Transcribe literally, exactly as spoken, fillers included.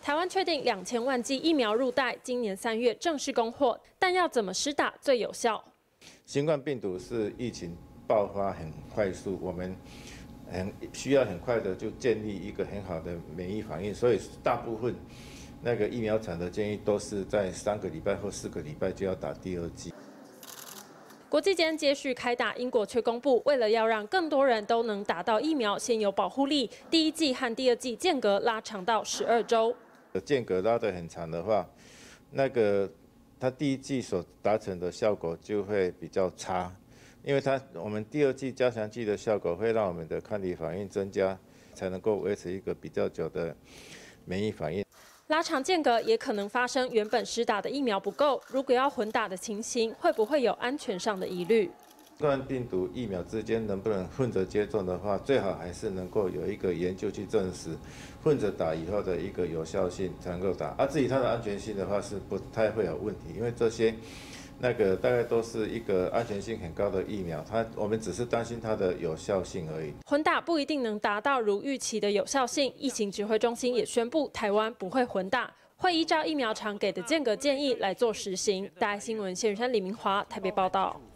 台湾确定两千万剂疫苗入袋，今年三月正式供货，但要怎么施打最有效？ 新冠病毒是疫情爆发很快速，我们很需要很快的就建立一个很好的免疫反应，所以大部分那个疫苗厂的建议都是在三个礼拜或四个礼拜就要打第二剂。 国际间接续开打，英国却公布，为了要让更多人都能打到疫苗，现有保护力，第一剂和第二剂间隔拉长到十二周。 间隔拉得很长的话，那个它第一剂所达成的效果就会比较差，因为它我们第二剂加强剂的效果会让我们的抗体反应增加，才能够维持一个比较久的免疫反应。 拉长间隔也可能发生原本施打的疫苗不够，如果要混打的情形，会不会有安全上的疑虑？ 新冠病毒疫苗之间能不能混着接种的话，最好还是能够有一个研究去证实混着打以后的一个有效性才能够打，而至于它的安全性的话是不太会有问题，因为这些。 那个大概都是一个安全性很高的疫苗，它我们只是担心它的有效性而已。 混打不一定能达到如预期的有效性，疫情指挥中心也宣布，台湾不会混打，会依照疫苗厂给的间隔建议来做实行。大爱新闻谢宇山、李明华台北报道。